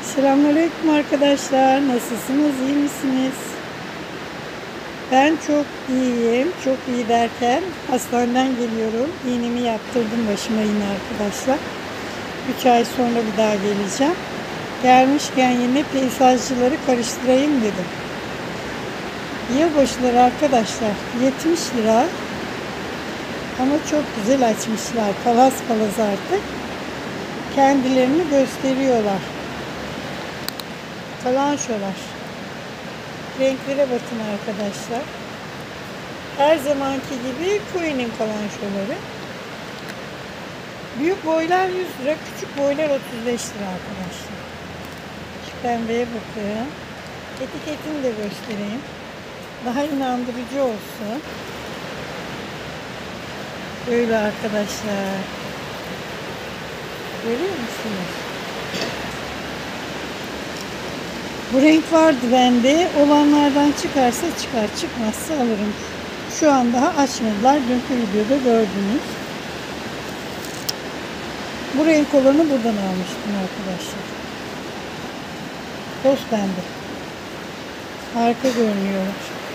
Selamünaleyküm arkadaşlar. Nasılsınız? İyi misiniz? Ben çok iyiyim. Çok iyi derken hastaneden geliyorum. İğnemi yaptırdım başıma yine arkadaşlar. 3 ay sonra bir daha geleceğim. Gelmişken yine peyzajcıları karıştırayım dedim. Yılbaşıları arkadaşlar 70 lira. Ama çok güzel açmışlar. Palaz palaz artık. Kendilerini gösteriyorlar. Kalançolar. Renklere bakın arkadaşlar. Her zamanki gibi Queen'in kalançoları. Büyük boylar 100 lira, küçük boylar 35 lira arkadaşlar. Şu pembeye bakın. Etiketini de göstereyim. Daha inandırıcı olsun. Böyle arkadaşlar. Görüyor musunuz? Bu renk vardı bende. Olanlardan çıkarsa çıkar, çıkmazsa alırım. Şu an daha açmadılar. Dünkü videoda gördünüz. Bu renk olanı buradan almıştım arkadaşlar. Toz pembe. Harika görünüyorlar.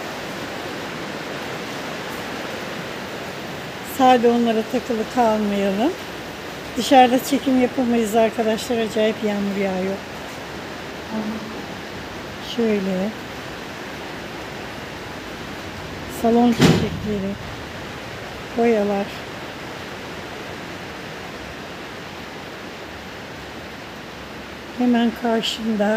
Sade onlara takılı kalmayalım. Dışarıda çekim yapamayız arkadaşlar. Acayip yağmur yağıyor. Şöyle. Salon çiçekleri. Boyalar. Hemen karşımda.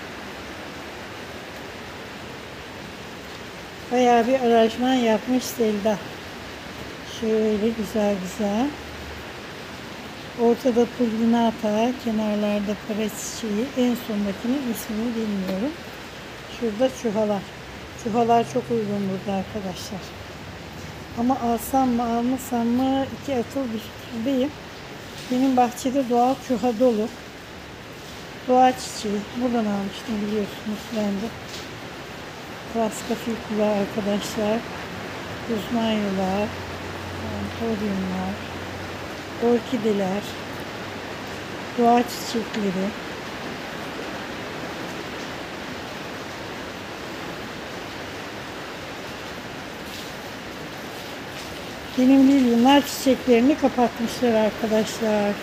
Bayağı bir aranjman yapmış Selda. Şöyle güzel güzel. Ortada pulvinata, kenarlarda para çiçeği. En sondakinin ismini bilmiyorum. Şurada çuhalar. Çuhalar çok uygun burada arkadaşlar. Ama alsam mı almasam mı iki atıl bir fikirdeyim. Benim bahçede doğal çuha dolu. Doğa çiçeği. Buradan almıştım biliyorsunuz ben de. Raskafilkula arkadaşlar. Uzmanyolar. Antoryumlar. Orkideler. Doğa çiçekleri. Benim lilyumlar çiçeklerini kapatmışlar arkadaşlar.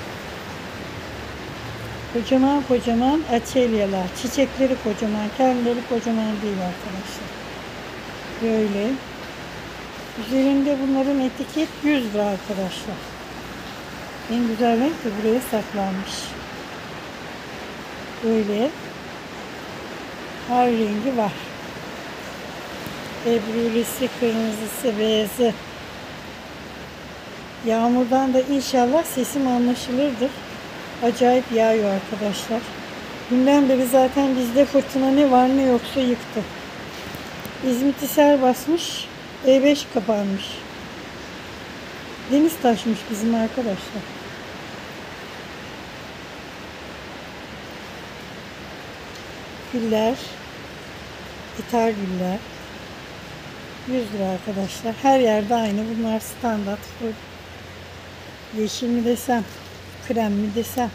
Kocaman kocaman açelyalar. Çiçekleri kocaman. Kendileri kocaman değil arkadaşlar. Böyle. Üzerinde bunların etiket 100 lira arkadaşlar. En güzel renk de buraya saklanmış. Böyle. Her rengi var. Ebrülisi, kırmızısı, beyazı. Yağmurdan da inşallah sesim anlaşılırdır. Acayip yağıyor arkadaşlar. Dünden beri zaten bizde fırtına ne var ne yoksa yıktı. İzmit'i sel basmış. E5 kapanmış. Deniz taşmış bizim arkadaşlar. Güller. İthal güller. 100 lira arkadaşlar. Her yerde aynı. Bunlar standart. Yeşil mi desem, krem mi desem.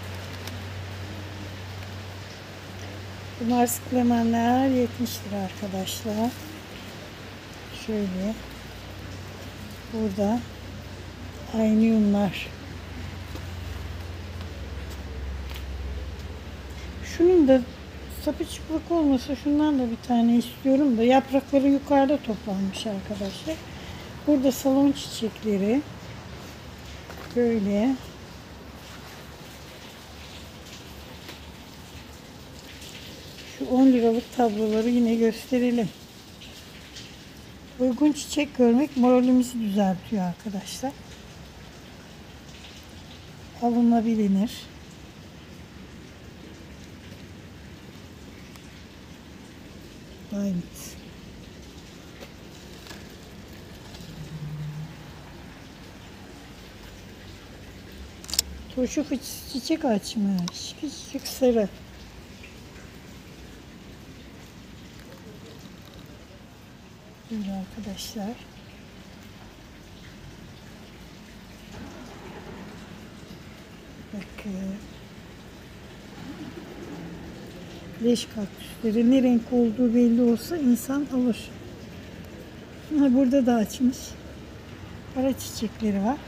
Bunlar sıklemenler 70 lira arkadaşlar. Şöyle. Burada aynıyumlar. Şunun da sapı çıplık olmasa şundan da bir tane istiyorum da yaprakları yukarıda toplanmış arkadaşlar. Burada salon çiçekleri. Böyle. Şu 10 liralık tabloları yine gösterelim. Uygun çiçek görmek moralimizi düzeltiyor arkadaşlar. Alınabilir. Aynen. Turşu çiçek açmış. Küçük sarı. Böyle arkadaşlar. Bakın. Leş kaktüsleri. Ne renk olduğu belli olsa insan alır. Ha, burada da açmış. Para çiçekleri var.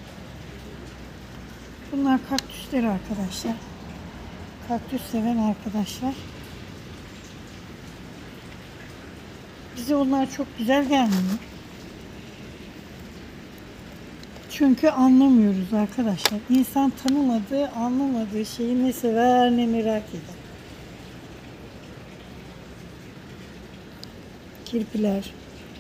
Bunlar kaktüsler arkadaşlar. Kaktüs seven arkadaşlar. Bize onlar çok güzel gelmiyor. Çünkü anlamıyoruz arkadaşlar. İnsan tanımadığı, anlamadığı şeyi ne sever ne merak eder. Kirpiler.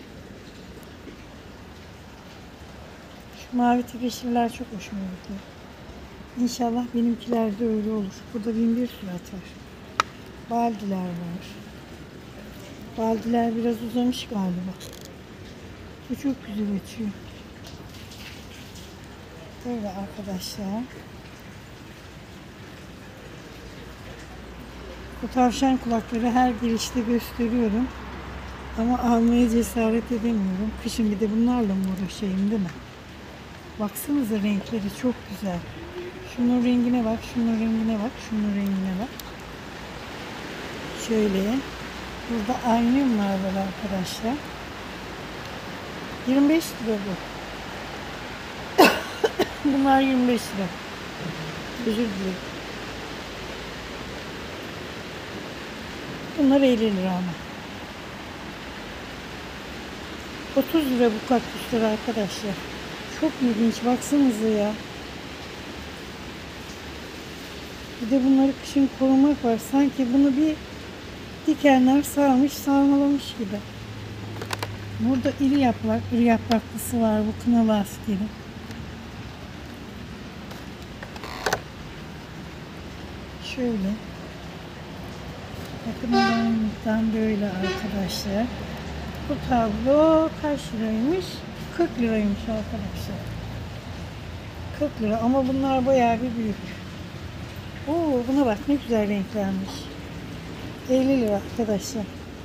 Şu mavi tepeşirler çok hoşuma gidiyor. İnşallah benimkiler de öyle olur. Burada bin bir surat var. Baldiler var. Baldiler biraz uzamış galiba. Bu çok güzel açıyor. Böyle arkadaşlar. Bu tavşan kulakları her girişte gösteriyorum. Ama almaya cesaret edemiyorum. Kışın bir de bunlarla mı uğraşayım, değil mi? Baksanıza renkleri çok güzel. Şunun rengine bak, şunun rengine bak, şunun rengine bak. Şöyle. Burada aynımlar var arkadaşlar. 25 lira bu. Bunlar 25 lira. Özür dilerim. Bunlar 50 lira ama. 30 lira bu kaktüsler arkadaşlar. Çok ilginç. Baksanıza ya. Bir de bunları kışın korumak var. Sanki bunu bir dikenler sarmış, sarmalamış gibi. Burada iri yapraklısı var. Bu kınalı askeri. Şöyle. Bakın bundan böyle arkadaşlar. Bu tablo kaç liraymış? 40 liraymış arkadaşlar. 40 lira ama bunlar bayağı bir büyük. Oo, buna bak ne güzel renklenmiş. 50 lira arkadaşlar.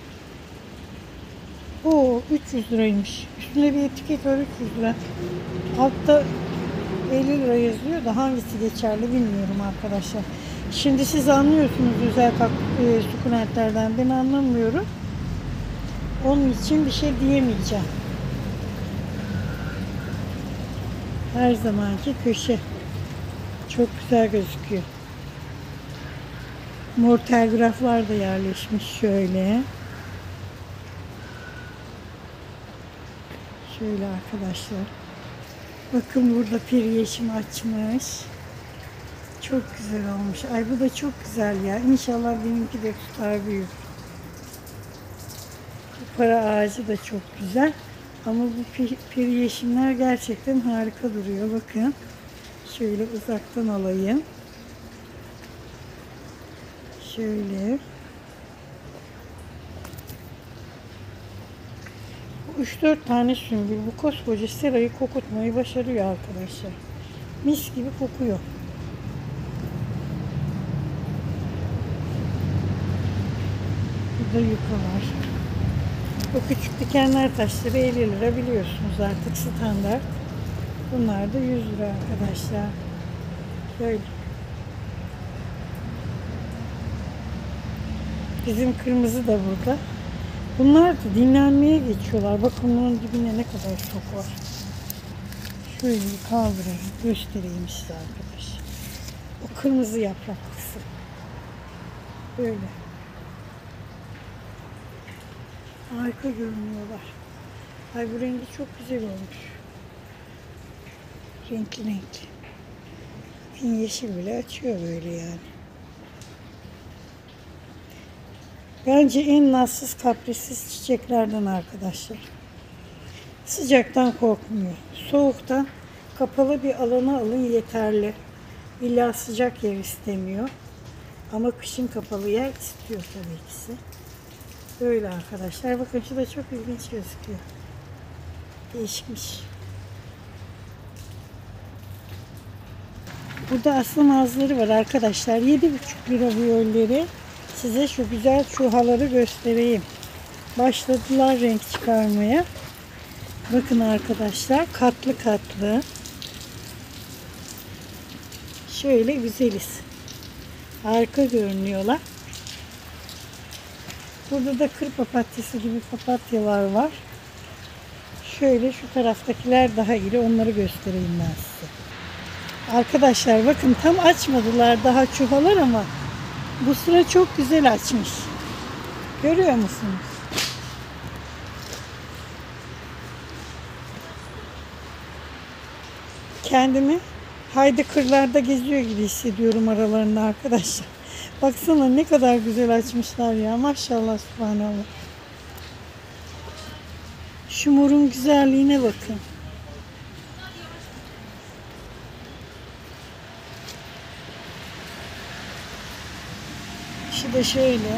Oo, 300 liraymış. Üstünde bir etiket var, 300 lira. Altta 50 lira yazıyor da hangisi geçerli bilmiyorum arkadaşlar. Şimdi siz anlıyorsunuz özel sukulentlerden. Ben anlamıyorum. Onun için bir şey diyemeyeceğim. Her zamanki köşe. Çok güzel gözüküyor. Mor telgraflar da yerleşmiş şöyle. Şöyle arkadaşlar. Bakın burada pir yeşim açmış. Çok güzel olmuş. Ay bu da çok güzel ya. İnşallah benimki de tutar büyür. Bu para ağacı da çok güzel. Ama bu pir yeşimler gerçekten harika duruyor. Bakın. Şöyle uzaktan alayım. Şöyle. Bu 3-4 tane sümbül bu koskoca serayı kokutmayı başarıyor arkadaşlar. Mis gibi kokuyor. Burada yuka var. Bu küçük dikenler taşları 50 lira biliyorsunuz artık standart. Bunlar da 100 lira arkadaşlar. Böyle. Bizim kırmızı da burada. Bunlar da dinlenmeye geçiyorlar. Bakın bunun dibine ne kadar çok var. Şöyle bir kaldırayım. Göstereyim size arkadaşlar. O kırmızı yapraklısı. Böyle. Harika görünüyorlar. Ay bu rengi çok güzel olmuş. Renkli renkli. Bakın yeşil bile açıyor böyle yani. Bence en nazsız, kaprisiz çiçeklerden arkadaşlar. Sıcaktan korkmuyor. Soğuktan kapalı bir alana alın yeterli. İlla sıcak yer istemiyor. Ama kışın kapalı yer istiyor tabii ki. Böyle arkadaşlar. Bakın şu da çok ilginç gözüküyor. Değişikmiş. Burada aslan ağızları var arkadaşlar. 7,5 lira viyolleri. Size şu güzel çuhaları göstereyim. Başladılar renk çıkarmaya. Bakın arkadaşlar. Katlı katlı. Şöyle güzeliz. Harika görünüyorlar. Burada da kır papatyası gibi papatyalar var. Şöyle şu taraftakiler daha iri. Onları göstereyim ben size. Arkadaşlar bakın tam açmadılar daha çuhalar ama bu sıra çok güzel açmış. Görüyor musunuz? Kendimi haydi kırlarda geziyor gibi hissediyorum aralarında arkadaşlar. Baksana ne kadar güzel açmışlar ya. Maşallah, subhanallah. Şu morun güzelliğine bakın. Şu da şöyle.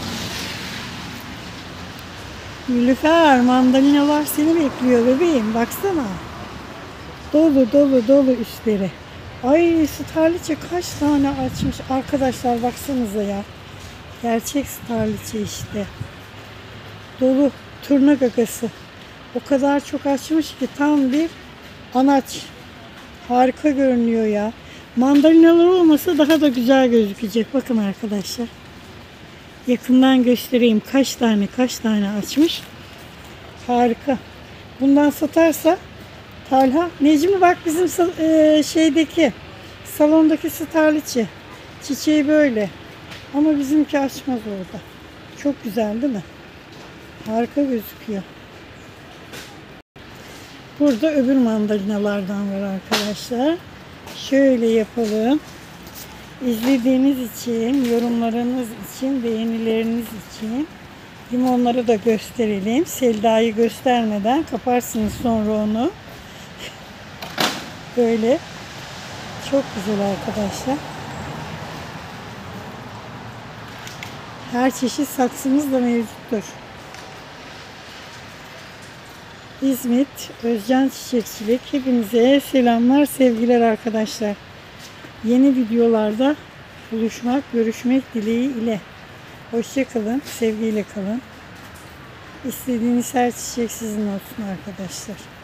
Nilüfer, mandalinalar seni bekliyor bebeğim. Baksana. Dolu dolu dolu üstleri. Ay, starliçe kaç tane açmış. Arkadaşlar baksanıza ya. Gerçek starliçe işte. Dolu turna gagası. O kadar çok açmış ki tam bir anaç. Harika görünüyor ya. Mandalinalar olmasa daha da güzel gözükecek. Bakın arkadaşlar. Yakından göstereyim kaç tane açmış. Harika. Bundan satarsa Talha, Necmi bak bizim şeydeki salondaki starliçe. Çiçeği böyle. Ama bizimki açmaz orada. Çok güzel değil mi? Harika gözüküyor. Burada öbür mandalinalardan var arkadaşlar. Şöyle yapalım. İzlediğiniz için, yorumlarınız için, beğenileriniz için limonları da gösterelim. Selda'yı göstermeden kaparsınız sonra onu. Böyle. Çok güzel arkadaşlar. Her çeşit saksımız da mevcuttur. İzmit Özcan Çiçekçilik. Hepinize selamlar, sevgiler arkadaşlar. Yeni videolarda buluşmak, görüşmek dileğiyle. Hoşça kalın, sevgiyle kalın. İstediğiniz her çiçek sizin olsun arkadaşlar.